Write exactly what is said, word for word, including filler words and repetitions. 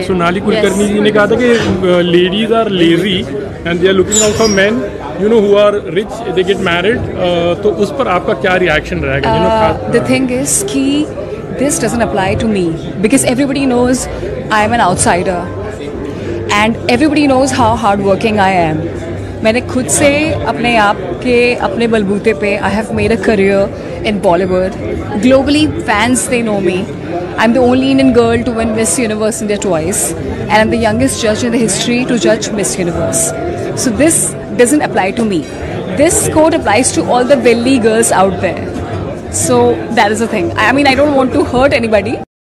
सोनाली कुलकर्णी जी ने कहा था कि ladies are lazy and they are looking out for men you know who are rich they get married, तो उस पर आपका क्या रिएक्शन रहेगा? द थिंग इज कि this doesn't apply to me because everybody knows I am an outsider and everybody knows how hard working I am. मैंने खुद से अपने आप के अपने बलबूते पे I have made a career in Bollywood. Globally fans they know me. I'm the only Indian girl to win Miss Universe India twice, and I'm the youngest judge in the history to judge Miss Universe. So this doesn't apply to me. This code applies to all the Delhi girls out there. So that is the thing. I mean, I don't want to hurt anybody.